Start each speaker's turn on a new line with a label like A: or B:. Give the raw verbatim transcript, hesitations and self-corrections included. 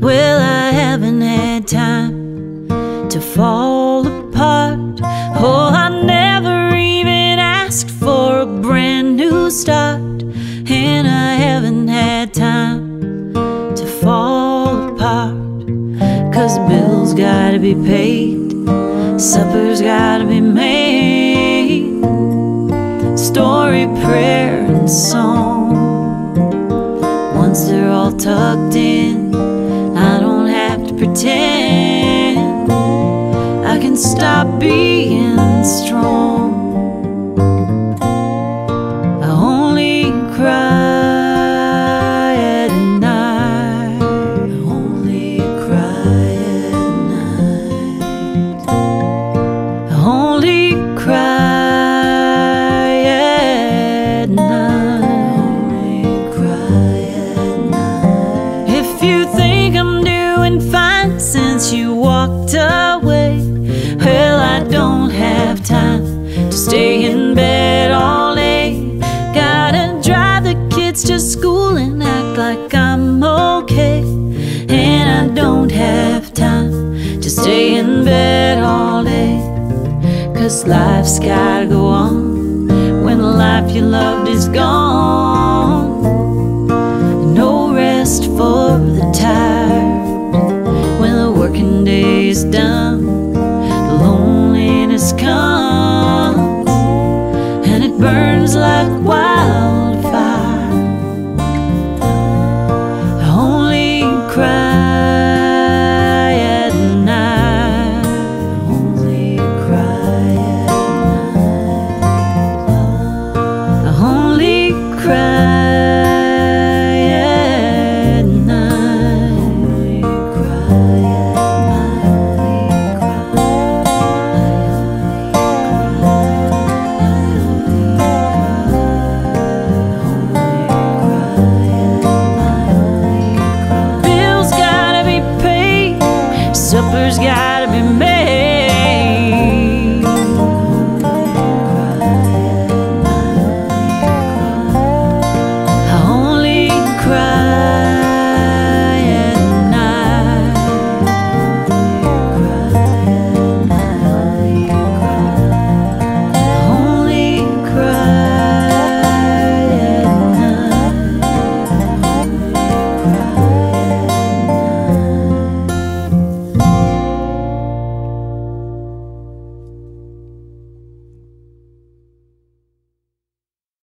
A: Well, I haven't had time to fall apart. Oh, I never even asked for a brand new start. And I haven't had time to fall apart. 'Cause bills gotta be paid, supper's gotta be made, story, prayer, and song. Once they're all tucked in, I don't have to pretend. I can stop being strong. I only cry at night. I only cry at night. I only cry at night. Only cry at night. If you think I'm doing fine since you walked away, well, I don't have time to stay in bed all day. Gotta drive the kids to school and act like I'm okay. And I don't have time to stay in bed all day. 'Cause life's gotta go on when the life you loved is gone. No rest for the tired. When the working day is done, the loneliness comes and it burns like wildfire. I only cry at night. I only cry at night. I only cry at night. I only cry at night. Bills gotta be paid, supper's gotta